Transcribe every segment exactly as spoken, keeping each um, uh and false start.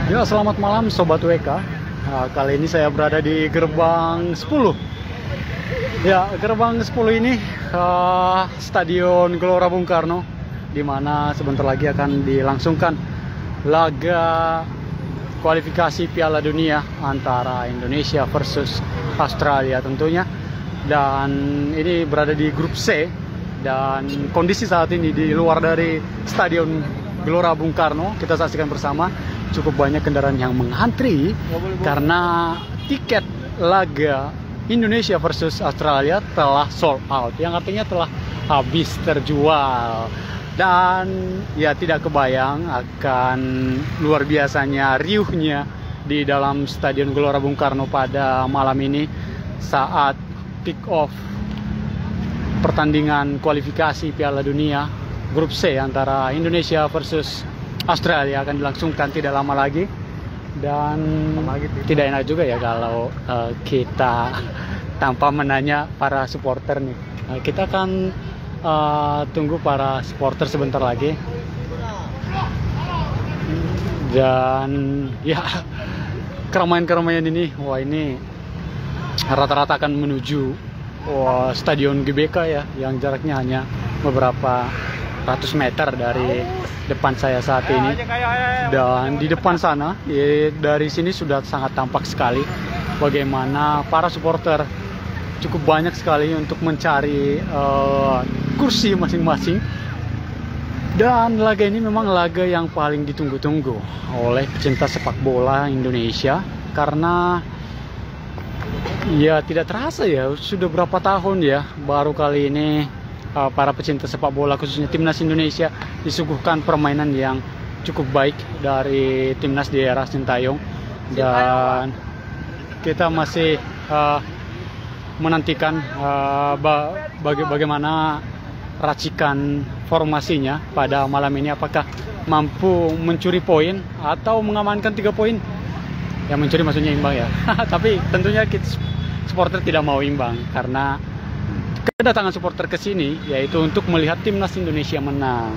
Ya, selamat malam Sobat W K. Nah, kali ini saya berada di gerbang sepuluh. Ya, gerbang sepuluh ini uh, Stadion Gelora Bung Karno, di mana sebentar lagi akan dilangsungkan laga kualifikasi Piala Dunia antara Indonesia versus Australia tentunya. Dan ini berada di grup C, dan kondisi saat ini di luar dari Stadion Gelora Bung Karno, kita saksikan bersama cukup banyak kendaraan yang mengantri karena tiket laga Indonesia versus Australia telah sold out, yang artinya telah habis terjual. Dan ya, tidak kebayang akan luar biasanya riuhnya di dalam Stadion Gelora Bung Karno pada malam ini saat kick off pertandingan kualifikasi Piala Dunia grup C antara Indonesia versus Australia akan dilangsungkan tidak lama lagi. Dan tidak enak juga ya kalau uh, kita tanpa menanya para supporter nih. Uh, kita akan uh, tunggu para supporter sebentar lagi. Dan ya, keramaian-keramaian ini, wah ini rata-rata akan menuju wah, Stadion G B K ya, yang jaraknya hanya beberapa ratus meter dari depan saya saat ini. Dan di depan sana, ya, dari sini sudah sangat tampak sekali bagaimana para supporter cukup banyak sekali untuk mencari uh, kursi masing-masing. Dan laga ini memang laga yang paling ditunggu-tunggu oleh pecinta sepak bola Indonesia, karena ya tidak terasa ya, sudah berapa tahun ya baru kali ini uh, para pecinta sepak bola khususnya timnas Indonesia disuguhkan permainan yang cukup baik dari timnas di era Sintayong. Dan kita masih uh, menantikan uh, ba baga bagaimana racikan formasinya pada malam ini, apakah mampu mencuri poin atau mengamankan tiga poin. Ya, mencuri maksudnya imbang ya. Tapi tentunya kita supporter tidak mau imbang, karena kedatangan supporter ke sini yaitu untuk melihat timnas Indonesia menang.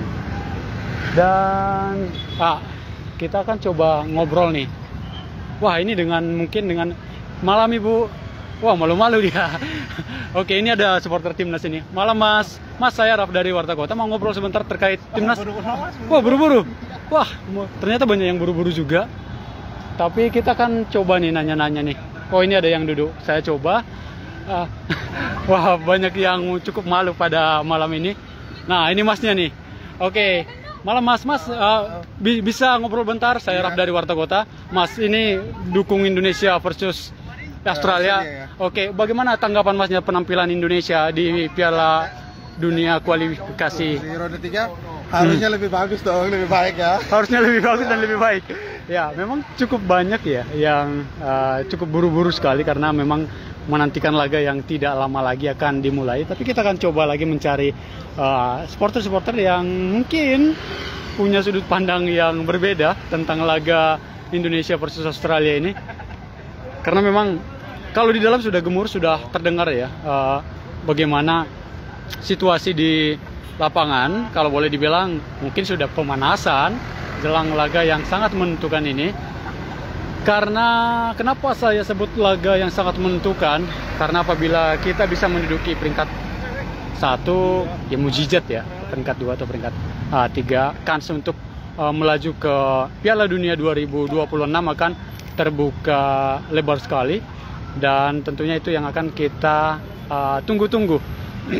Dan ah, kita akan coba ngobrol nih. Wah, ini dengan mungkin dengan malam Ibu. Wah, malu-malu dia. Oke, ini ada supporter timnas ini. Malam Mas. Mas, saya Raf dari Warta Kota, mau ngobrol sebentar terkait timnas. Wah, buru-buru. Wah, ternyata banyak yang buru-buru juga. Tapi kita kan coba nih nanya-nanya nih. Oh, ini ada yang duduk. Saya coba. Uh, wah, banyak yang cukup malu pada malam ini. Nah, ini Masnya nih. Oke, malam Mas. Mas uh, bi bisa ngobrol bentar? Saya Raf dari Warta Kota. Mas, ini dukung Indonesia versus Australia. Oke, bagaimana tanggapan Masnya penampilan Indonesia di Piala Dunia kualifikasi? Di ronde tiga harusnya hmm. lebih bagus dong, lebih baik ya. Harusnya lebih bagus dan lebih baik. Ya, memang cukup banyak ya yang uh, cukup buru-buru sekali, karena memang menantikan laga yang tidak lama lagi akan dimulai. Tapi kita akan coba lagi mencari supporter-supporter uh, yang mungkin punya sudut pandang yang berbeda tentang laga Indonesia versus Australia ini. Karena memang kalau di dalam sudah gemur, sudah terdengar ya uh, bagaimana situasi di lapangan. Kalau boleh dibilang mungkin sudah pemanasan jelang laga yang sangat menentukan ini. Karena kenapa saya sebut laga yang sangat menentukan? Karena apabila kita bisa menduduki peringkat satu, ya mujizat ya. Peringkat dua atau peringkat uh, tiga, kans untuk uh, melaju ke Piala Dunia dua ribu dua puluh enam akan terbuka lebar sekali. Dan tentunya itu yang akan kita tunggu-tunggu. Uh,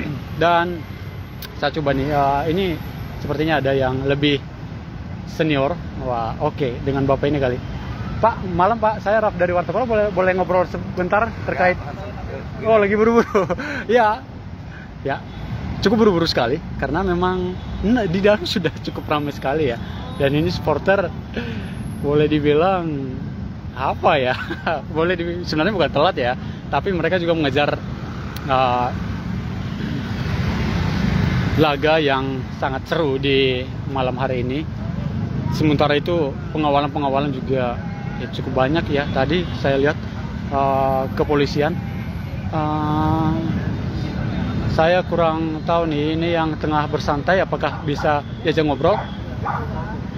Dan saya coba nih, uh, ini sepertinya ada yang lebih senior. Wah, oke, okay. Dengan Bapak ini kali. Pak, malam Pak, saya Raf dari Warta Kota, boleh boleh ngobrol sebentar terkait. Oh, lagi buru-buru. Ya, ya, cukup buru-buru sekali karena memang nah, di dalam sudah cukup ramai sekali ya. Dan ini supporter boleh dibilang apa ya? Boleh di, sebenarnya bukan telat ya, tapi mereka juga mengejar uh, laga yang sangat seru di malam hari ini. Sementara itu pengawalan-pengawalan juga ya, cukup banyak ya. Tadi saya lihat uh, kepolisian. Uh, saya kurang tahu nih, ini yang tengah bersantai apakah bisa diajak ngobrol?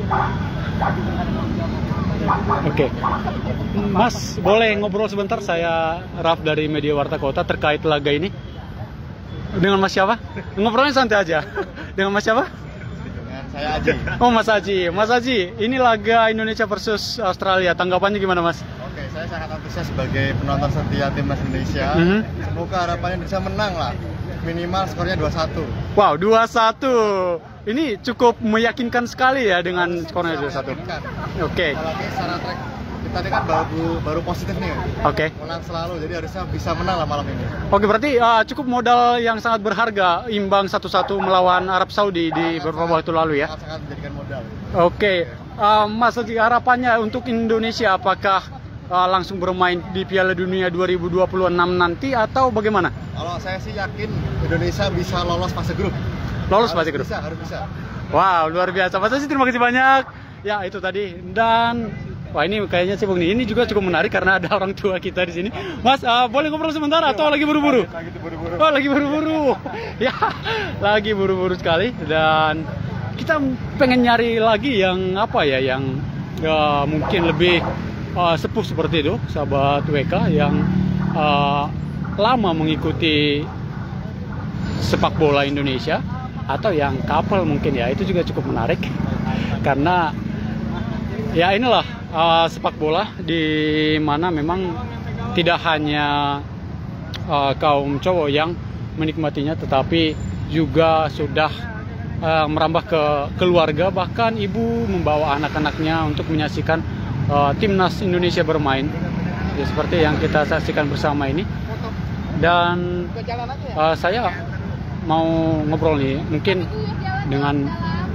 Oke, Mas, boleh ngobrol sebentar? Saya Raf dari Media Warta Kota terkait laga ini. Dengan Mas siapa? Ngobrolnya santai aja. Dengan Mas siapa? Dengan saya Aji. Oh, Mas Aji. Mas Aji, ini laga Indonesia versus Australia. Tanggapannya gimana, Mas? Oke, saya sangat antusias sebagai penonton setia timnas Indonesia. Mhm. Semoga harapannya bisa menang lah. Minimal skornya dua satu. Wow, dua satu. Ini cukup meyakinkan sekali ya dengan skornya dua satu. Meyakinkan. Oke. Apalagi secara track kita ini kan baru baru positif nih. Oke. Menang selalu, jadi harusnya bisa menang lah malam ini. Oke, berarti uh, cukup modal yang sangat berharga imbang satu satu melawan Arab Saudi di beberapa waktu lalu ya. Sangat-sangat menjadikan modal. Oke, uh, Mas Aji, harapannya untuk Indonesia apakah uh, langsung bermain di Piala Dunia dua ribu dua puluh enam nanti atau bagaimana? Kalau saya sih yakin Indonesia bisa lolos fase grup. Lolos Harus fase grup. Bisa, harus bisa. Wow, luar biasa. Mas Aji, terima kasih banyak. Ya, itu tadi. Dan wah, ini kayaknya sibuk nih. Ini juga cukup menarik karena ada orang tua kita di sini. Mas, uh, boleh ngobrol sebentar atau lagi buru-buru? Lagi buru-buru. Oh, lagi buru-buru. Ya, lagi buru-buru sekali. Dan kita pengen nyari lagi yang apa ya, yang uh, mungkin lebih uh, sepuh seperti itu, sahabat W K yang uh, lama mengikuti sepak bola Indonesia atau yang couple mungkin ya, itu juga cukup menarik karena ya inilah uh, sepak bola di mana memang tidak hanya uh, kaum cowok yang menikmatinya, tetapi juga sudah uh, merambah ke keluarga, bahkan ibu membawa anak-anaknya untuk menyaksikan uh, timnas Indonesia bermain ya, seperti yang kita saksikan bersama ini. Dan uh, saya mau ngobrol nih mungkin dengan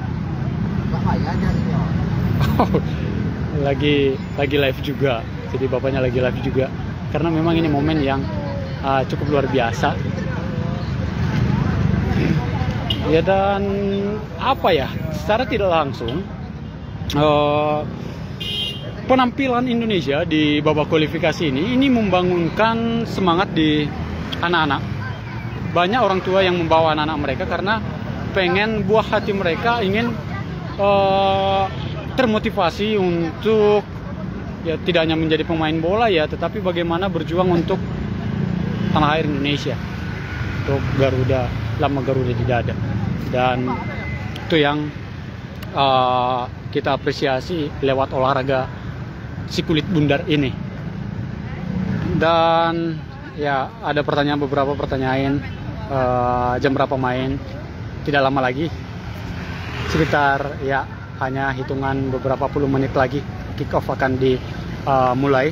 lagi lagi live juga, jadi bapaknya lagi live juga karena memang ini momen yang uh, cukup luar biasa ya. Dan apa ya, secara tidak langsung uh, penampilan Indonesia di babak kualifikasi ini ini membangunkan semangat di anak-anak. Banyak orang tua yang membawa anak-anak mereka karena pengen buah hati mereka ingin uh, termotivasi untuk ya tidak hanya menjadi pemain bola ya, tetapi bagaimana berjuang untuk tanah air Indonesia, untuk Garuda, lama Garuda di dada. Dan itu yang uh, kita apresiasi lewat olahraga si kulit bundar ini. Dan ya ada pertanyaan, beberapa pertanyaan, uh, jam berapa main, tidak lama lagi, sekitar ya hanya hitungan beberapa puluh menit lagi kick off akan dimulai.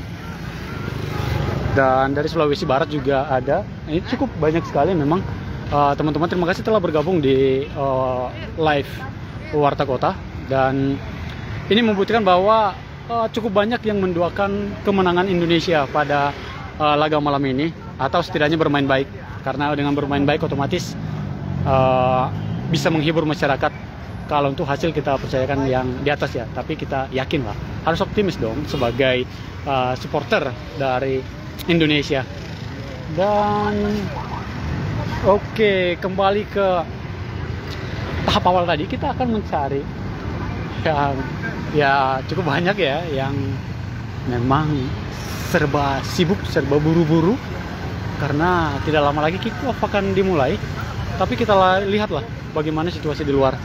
Dan dari Sulawesi Barat juga ada, ini cukup banyak sekali memang teman-teman. Uh, terima kasih telah bergabung di uh, live Warta Kota, dan ini membuktikan bahwa uh, cukup banyak yang mendoakan kemenangan Indonesia pada uh, laga malam ini, atau setidaknya bermain baik, karena dengan bermain baik otomatis uh, bisa menghibur masyarakat. Kalau untuk hasil kita percayakan yang di atas ya, tapi kita yakin lah, harus optimis dong sebagai uh, supporter dari Indonesia. Dan oke, okay, kembali ke tahap awal tadi, kita akan mencari yang ya cukup banyak ya, yang memang serba sibuk, serba buru-buru karena tidak lama lagi kick off akan dimulai. Tapi kita lihatlah bagaimana situasi di luar.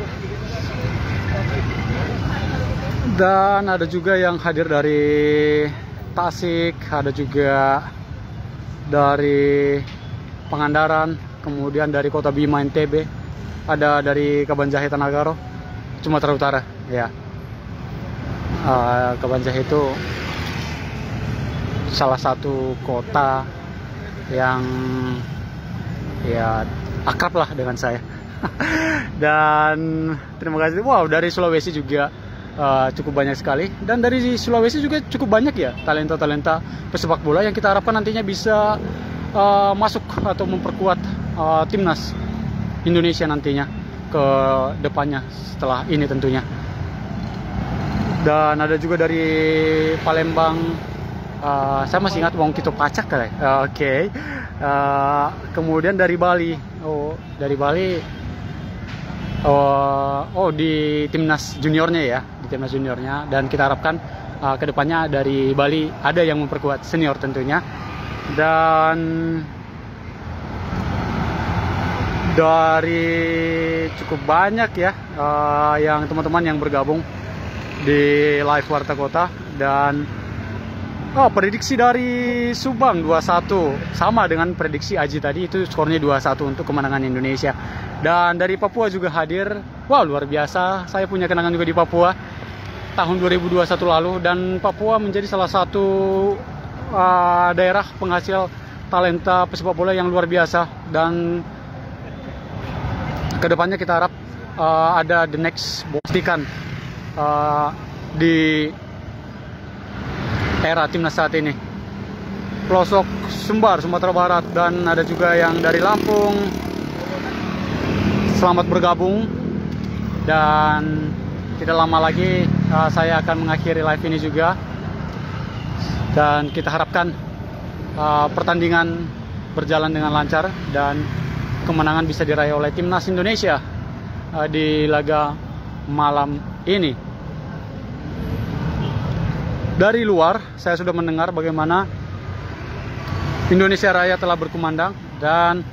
Dan ada juga yang hadir dari Tasik, ada juga dari Pangandaran, kemudian dari Kota Bima N T B, ada dari Kabanjahe Tanagaro, Sumatera Utara ya. Uh, Kabanjahe itu salah satu kota yang ya akrab lah dengan saya. Dan terima kasih. Wow, dari Sulawesi juga uh, cukup banyak sekali, dan dari Sulawesi juga cukup banyak ya talenta-talenta pesepak bola yang kita harapkan nantinya bisa uh, masuk atau memperkuat uh, timnas Indonesia nantinya ke depannya setelah ini tentunya. Dan ada juga dari Palembang, uh, saya masih ingat Wong Kito Pacak kali. Uh, Oke, okay. uh, kemudian dari Bali, oh dari Bali uh, oh di timnas juniornya ya, di timnas juniornya, dan kita harapkan uh, kedepannya dari Bali ada yang memperkuat senior tentunya, dan dari cukup banyak ya uh, yang teman-teman yang bergabung di live Warta Kota. Dan oh, prediksi dari Subang dua satu sama dengan prediksi Aji tadi, itu skornya dua satu untuk kemenangan Indonesia. Dan dari Papua juga hadir. Wah, luar biasa, saya punya kenangan juga di Papua tahun dua ribu dua puluh satu lalu, dan Papua menjadi salah satu uh, daerah penghasil talenta pesepak bola yang luar biasa. Dan kedepannya kita harap uh, ada the next pastikan uh, di era timnas saat ini. Pelosok Sumbar, Sumatera Barat, dan ada juga yang dari Lampung. Selamat bergabung, dan tidak lama lagi uh, saya akan mengakhiri live ini juga. Dan kita harapkan uh, pertandingan berjalan dengan lancar dan kemenangan bisa diraih oleh timnas Indonesia uh, di laga malam ini. Dari luar saya sudah mendengar bagaimana Indonesia Raya telah berkumandang, dan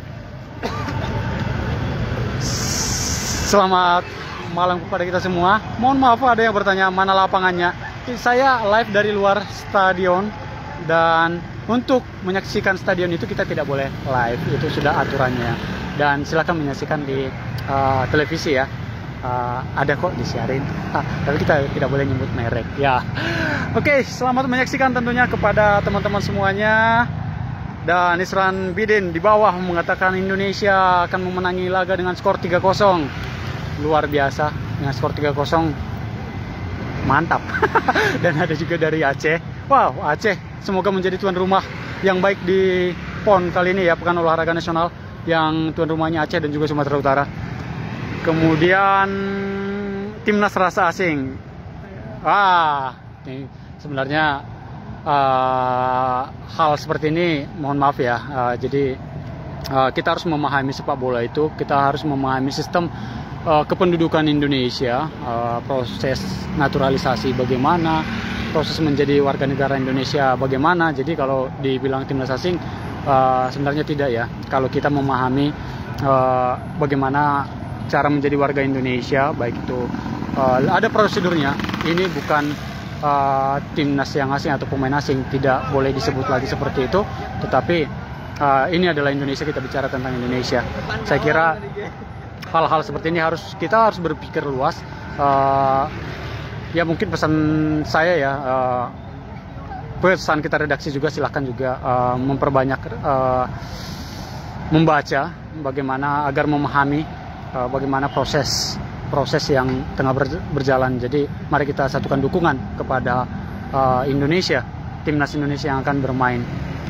selamat malam kepada kita semua. Mohon maaf ada yang bertanya mana lapangannya. Saya live dari luar stadion, dan untuk menyaksikan stadion itu kita tidak boleh live, itu sudah aturannya. Dan silakan menyaksikan di uh, televisi ya. Uh, ada kok disiarin, ah, tapi kita tidak boleh nyebut merek ya. Oke, selamat menyaksikan tentunya kepada teman-teman semuanya. Dan Isran Bidin di bawah mengatakan Indonesia akan memenangi laga dengan skor tiga kosong. Luar biasa, dengan skor tiga kosong, mantap. Dan ada juga dari Aceh. Wow, Aceh semoga menjadi tuan rumah yang baik di P O N kali ini ya, Pekan Olahraga Nasional, yang tuan rumahnya Aceh dan juga Sumatera Utara. Kemudian timnas rasa asing. Ah, ini sebenarnya uh, hal seperti ini, mohon maaf ya. Uh, jadi uh, kita harus memahami sepak bola itu, kita harus memahami sistem uh, kependudukan Indonesia, uh, proses naturalisasi bagaimana, proses menjadi warga negara Indonesia bagaimana. Jadi kalau dibilang timnas asing, uh, sebenarnya tidak ya. Kalau kita memahami uh, bagaimana cara menjadi warga Indonesia, baik itu uh, ada prosedurnya. Ini bukan uh, timnas yang asing atau pemain asing, tidak boleh disebut lagi seperti itu. Tetapi uh, ini adalah Indonesia, kita bicara tentang Indonesia. Saya kira hal-hal seperti ini harus kita harus berpikir luas. Uh, ya mungkin pesan saya ya, uh, pesan kita redaksi juga, silahkan juga uh, memperbanyak uh, membaca bagaimana agar memahami bagaimana proses proses yang tengah berjalan. Jadi mari kita satukan dukungan kepada uh, Indonesia, timnas Indonesia yang akan bermain.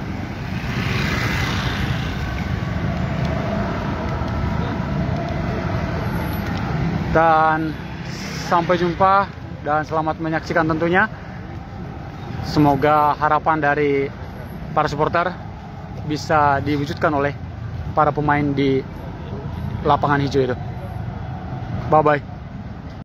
Dan sampai jumpa dan selamat menyaksikan tentunya. Semoga harapan dari para supporter bisa diwujudkan oleh para pemain di lapangan hijau itu. Bye bye.